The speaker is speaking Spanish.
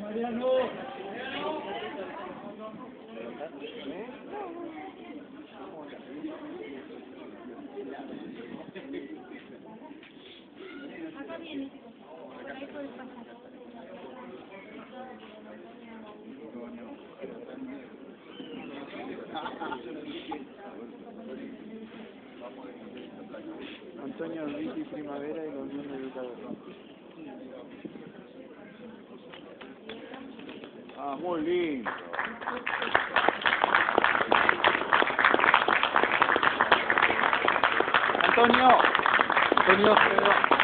Acá viene, por ahí puedes pasar. Antonio Vicky Primavera y la Unión de Educadores. Ah, muy lindo. Antonio.